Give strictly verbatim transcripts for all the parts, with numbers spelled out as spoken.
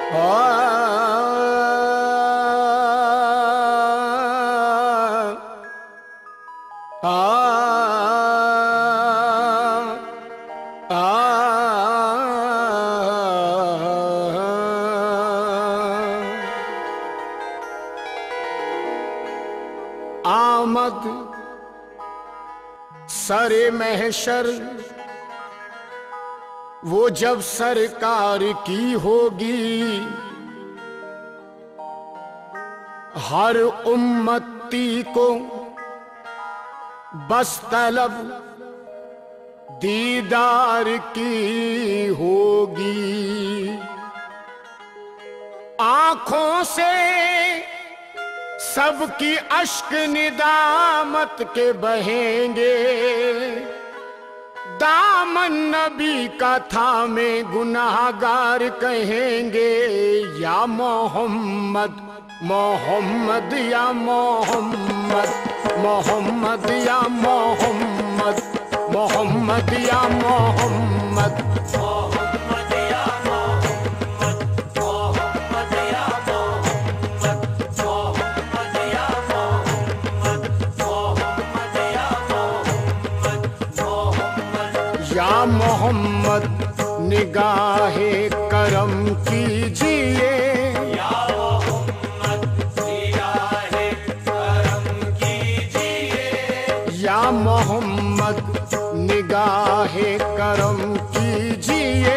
आमद सरे महशर वो जब सरकार की होगी, हर उम्मती को बस तलब दीदार की होगी। आंखों से सबकी अश्क निदामत के बहेंगे, दामन नबी का थामे गुनाहगार कहेंगे, या मोहम्मद मोहम्मद या मोहम्मद मोहम्मद या मोहम्मद मोहम्मद या मोहम्मद या मोहम्मद निगाहे करम कीजिए, या मोहम्मद निगाहे करम कीजिए, या मोहम्मद निगाहे करम कीजिए।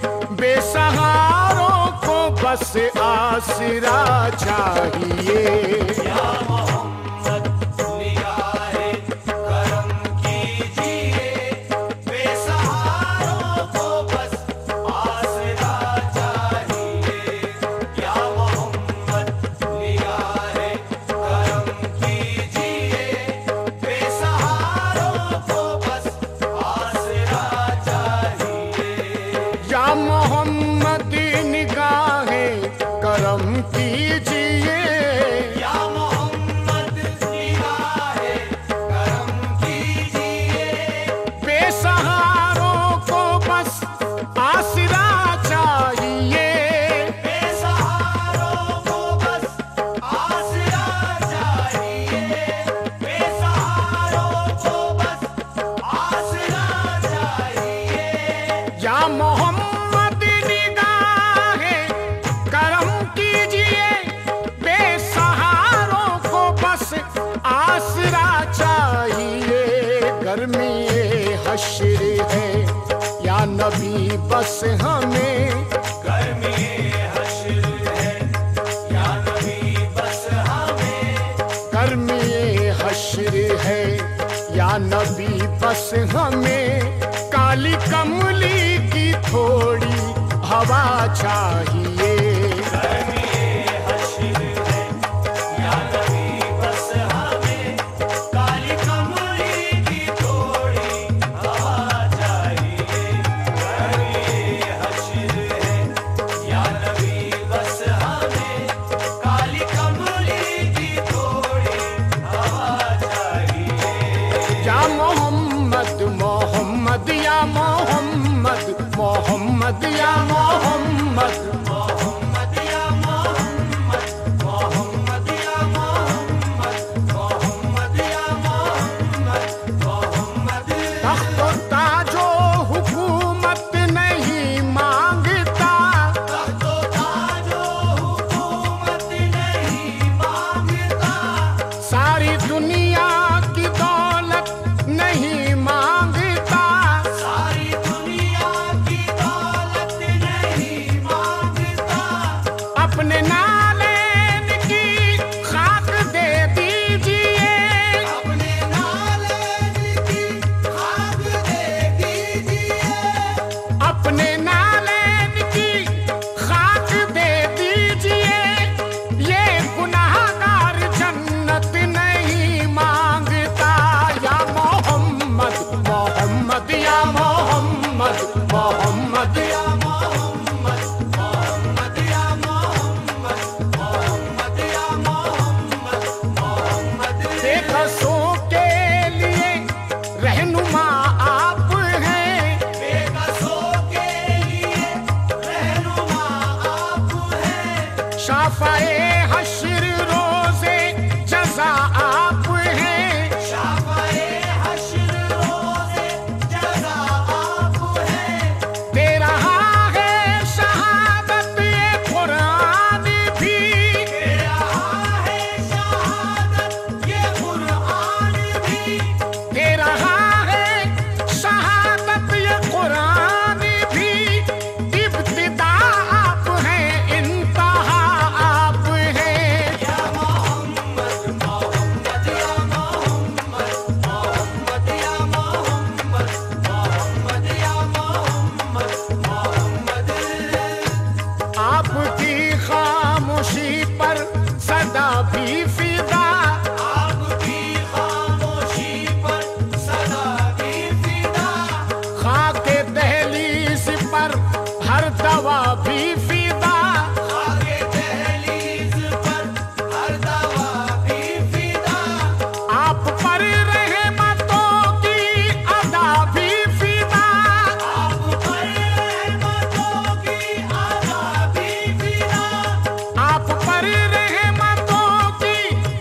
बेसहारों को बस आसरा चाहिए, या मोहम्मद निगाहे करम कीजिए। बेसहारों को बस आसरा चाहिए, या मोहम्मद निगाहे करम कीजिए। बेसहारों को बस आसरा चाहिए, या मोहम्मद निगाहे करम कीजिए। या मोहम्मद निगाहे करम कीजिए। बेसहारों को बस आसरा चाहिए, बेसहारों को बस आसरा चाहिए। बेसहारों को बस आसरा चाहिए, या मोहम्मद निगाहे करम कीजिए। बेसहारों को बस आसरा चाहिए। गर्मी हश्र है या नबी बस हमें, गर्मी हश्र है या नबी बस हमें। गर्मी हश्र है या नबी बस हमें। काली कमली की थोड़ी हवा चाहिए, गर्मी हश्र है या नबी बस हमें। काली कमली की थोड़ी हवा चाहिए, गर्मी हश्र है या नबी बस हमें। काली कमली की थोड़ी हवा चाहिए, या मोहम्मद मोहम्मद या मोहम्मद मोहम्मद या मोहम्मद शाफ़ाए हश्र रोज़े जज़ा आप हैं, शाफ़ाए हश्र रोज़े जज़ा आप हैं। दे रहा है शहादत ये कुरान भी, दे रहा है शहादत ये कुरान भी, दे रहा है शहादत ये कुरान भी। इब्तिदा आप हैं, इंतहा आप हैं। या मोहम्मद मोहम्मद या मोहम्मद मोहम्मद या मोहम्मद मोहम्मद या मोहम्मद मोहम्मद। आपकी खामोशी पर सदा भी फिदा, आपकी खामोशी पर सदा भी फिदा, खाके दहलीज पर हर दवा भी फिदा। आगे दहलीज पर हर दवा भी फिदा, आप पर रहमतों की अदा भी फिदा, आप पर रहमतों की अदा भी फिदा, आप पर रहमतों की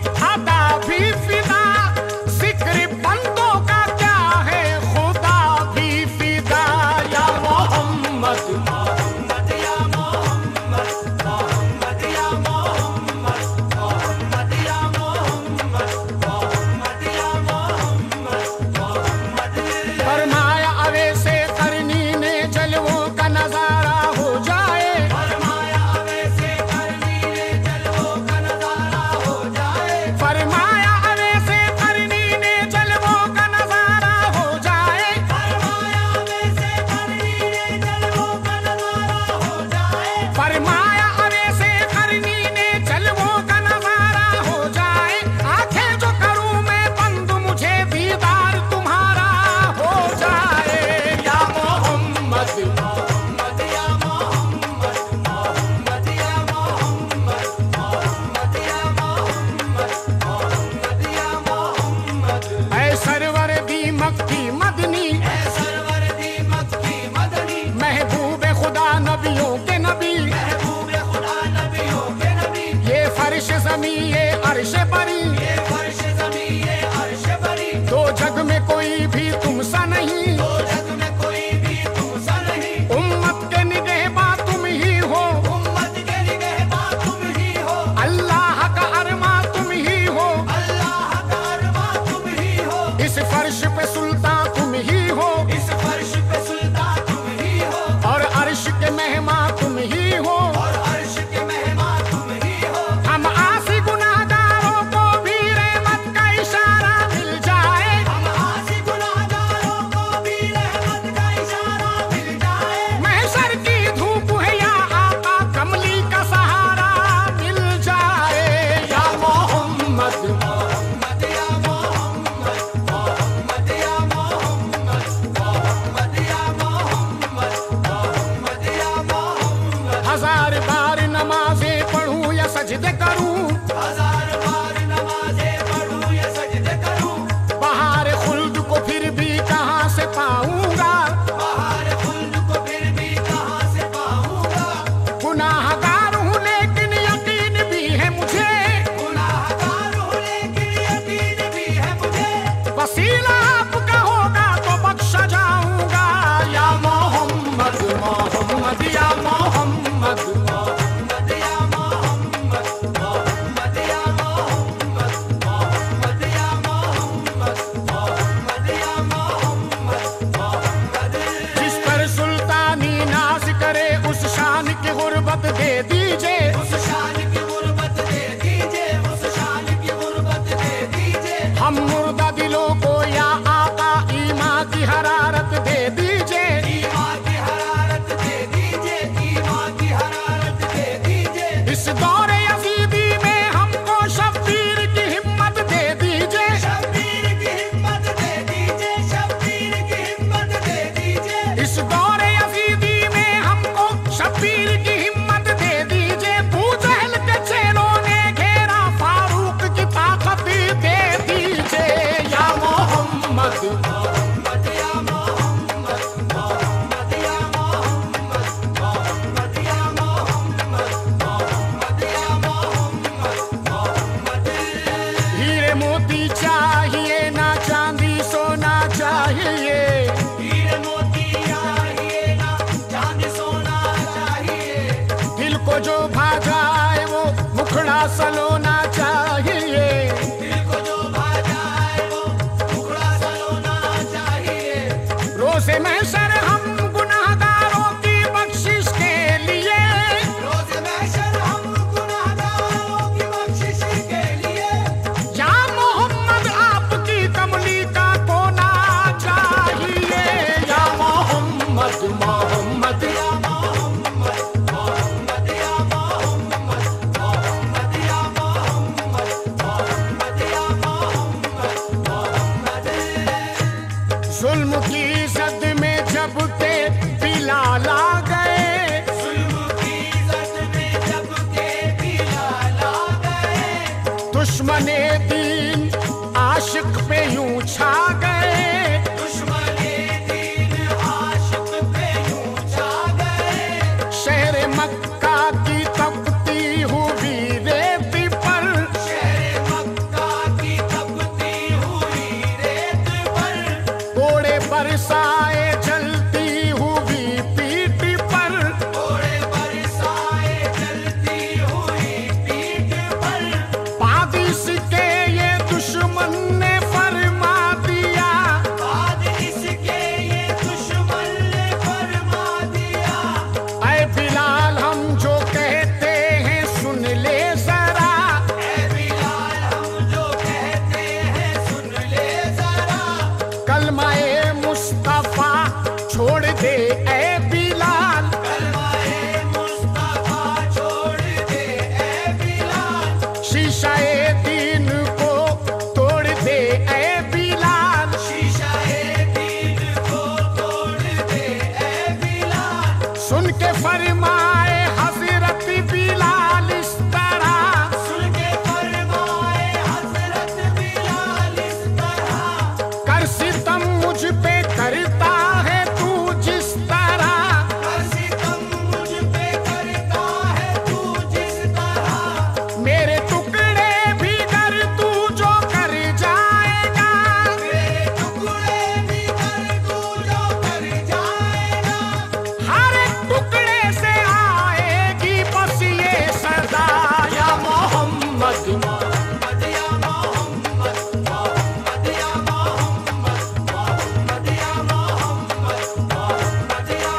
अदा भी फिदा। जिक्र बंदों का क्या है, खुदा भी फिदा। या मोहम्मद मोहम्मद या मोहम्मद मोहम्मद या मोहम्मद मोहम्मद या मोहम्मद मोहम्मद या मोहम्मद मोहम्मद। फरमाया अवैसे करनी ने जलवों का नजारा हो जाए, फरमाया वैसे करनी ने जलवों का नजारा हो जाए, फरमाया अवैसे करनी ने जलवों का नजारा हो जाए। फरमाया वैसे करनी ने जलवों का नजारा हो जाए, फरमाया अवैसे करनी ने जलवों का नजारा हो जाए। आंखें जो करूं मैं बंद, मुझे दीदार तुम्हारा हो जाए। या मोहम्मद मोहम्मद या मोहम्मद मोहम्मद या मोहम्मद मोहम्मद या मोहम्मद मोहम्मद या मोहम्मद। ऐ सरवर दी मक्की मदनी, ऐ सरवर दी मक्की मदनी, महबूब खुदा नबियों के नबी। महबूब खुदा नबियों के नबी, ये फर्श जमी ये अर्श बरी, ये फर्श ज़मीं ये अर्श बरी, दो जग में कोई भी तुमसा नहीं। दो जग में कोई भी तुमसा नहीं, उम्मत के निगहबान तुम ही हो, उम्मत के निगहबान तुम ही हो, अल्लाह का अरमा तुम ही हो। अल्लाह का अरमा तुम ही हो, इस फर्श पे सुल्तान तुम ही हो, इस फर्श पे सुल्तान तुम ही हो, और अर्श के मेहमान तुम ही हो। और अर्श के मेहमान तुम ही हो। हम आसी गुनाहगारों को भी रहमत का इशारा मिल जाए, हम आसी गुनाहगारों को भी रहमत का इशारा मिल जाए, महशर की धूप है या आका कमली का सहारा मिल जाए। या मोहम्मद मोहम्मद या मोहम्मद मोहम्मद या मोहम्मद मोहम्मद या मोहम्मद मोहम्मद या मोहम्मद। हजार बार नमाजें पढ़ूं या सजदे करूं, हजार बार नमाज़ें पढ़ूं या सजदे करूं, बहार खुल्द को फिर भी कहां से पाऊंगा। बाहर खुल्द को फिर भी कहां से पाऊंगा। गुनाहगार हूं लेकिन यकीन भी है मुझे, गुनाहगार हूं लेकिन यकीन भी है मुझे, वसीला आपका होगा तो बख्शा जाऊंगा। या मोहम्मद मोहम्मद या मोहम्मद मोहम्मद या मोहम्मद मोहम्मद या मोहम्मद मोहम्मद या मोहम्मद मोहम्मद या मोहम्मद मोहम्मद। जिस पर सुल्तानी नाज करे उस शान की गुर्बत दे दीजिए, उस शान की गुर्बत दे दीजिए, उस शान की गुर्बत दे दीजिए, हम मुर्दा दिलों को या आका ईमान की हरारत दे दीजिए। ईमान की हरारत दे दीजिए, ईमान की हरारत दे दीजिए। इस दौरे यजीदी में हमको शब्बीर की हिम्मत दे दीजिए, शब्बीर की हिम्मत दे दीजिए, शब्बीर की हिम्मत दे दीजिए। इस दौरे यजीदी में हमको शब्बीर की हिम्मत दे दीजिए। बू जहल के चेलों ने घेरा, फारूक की ताकत दे दीजिए। या मोहम्मद मोहम्मद या मोहम्मद मोहम्मद या मोहम्मद मोहम्मद या मोहम्मद मोहम्मद या मुखड़ा सलोना चाहिए, दिल को जो भा जाए वो मुखड़ा सलोना चाहिए। रोज़े महशर हम गुनाहगारों की बख्शिश के लिए, रोज़ महशर हम गुनाहगारों की बख्शिश के लिए, या मोहम्मद आपकी कमली का कोना चाहिए। या मोहम्मद मोहम्मद या मोहम्मद मोहम्मद या मोहम्मद मोहम्मद या मोहम्मद मोहम्मद या मोहम्मद मोहम्मद। जुल्म की जद में जब के बिलाल आ गए, जुल्म की जद में जब के बिलाल आ गए, दुश्मने दीन आशिक पे यूं छा गए। दुश्मने दीन आशिक पे यूं छा गए। शहर मक्का की तपती हुई रेत पर, शहर मक्का की तपती हुई रेत पर, घोड़े बरसाए जलती हुई पीठ पर, घोड़े बरसाए जलती हुई पीठ पर, पादिश के ये दुश्मन ने फरमा दिया, बाद इसके ये दुश्मन ने फरमा दिया। ऐ बिलाल हम जो कहते हैं सुन ले जरा, ऐ बिलाल हम जो कहते हैं सुन ले जरा। कलमाए मुस्तफा छोड़ दे ऐ बिलाल, कलमाए मुस्तफा छोड़ दे ऐ बिलाल। शीशाए दीन को तोड़ दे ऐ बिलाल। शीशाए दीन को तोड़ दे ऐ बिलाल। सुन के फरमाए हजरत बिलाल इस तरह, सुन के फरमाए हजरत बिलाल इस तरह। कर सितम मुझ पे करता है तू जिस तरह, कर सितम मुझ पे करता है तू जिस तरह। मेरे टुकड़े भी कर तू जो कर जाएगा, मेरे टुकड़े भी कर तू जो कर जाएगा। हर एक टुकड़े से आएगी बस ये सदा। या मोहम्मद मोहम्मद या मोहम्मद मोहम्मद या मोहम्मद मोहम्मद या मोहम्मद मोहम्मद या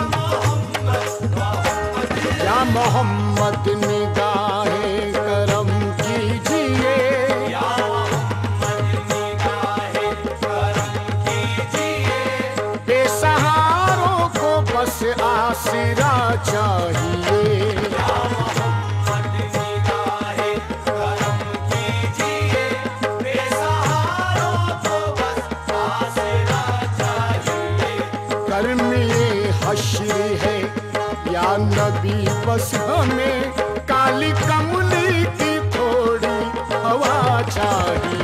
मोहम्मद मोहम्मद। या मोहम्मद निगाहे करम कीजिए, या मोहम्मद निगाहे करम कीजिए। बेसहारों को बस आसरा चाहिए। या मोहम्मद निगाहे करम कीजिए। बेसहारों को बस आसरा चाहिए। कर्मिए हश्र है या नबी बस हमें काली कमली की थोड़ी हवा चाहिए।